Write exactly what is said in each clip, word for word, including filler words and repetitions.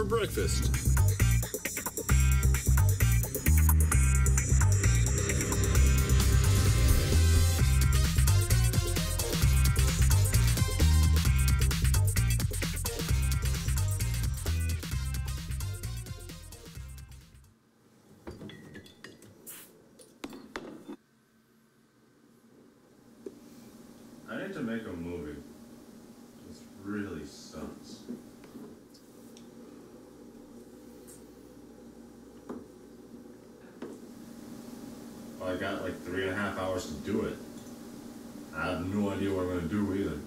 breakfast. I need to make a movie. This really sucks. Well, I got like three and a half hours to do it. I have no idea what I'm going to do either.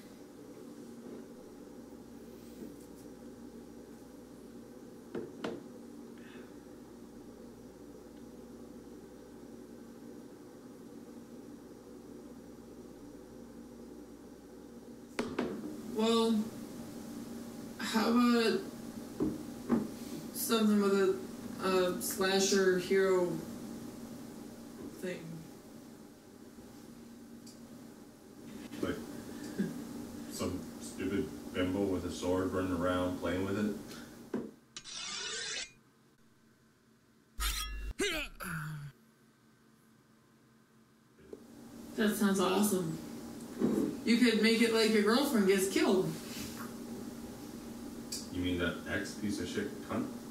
Well, how about something with a, a slasher hero thing? Like some stupid bimbo with a sword running around playing with it. That sounds awesome. You could make it like your girlfriend gets killed. You mean that ex piece of shit cunt?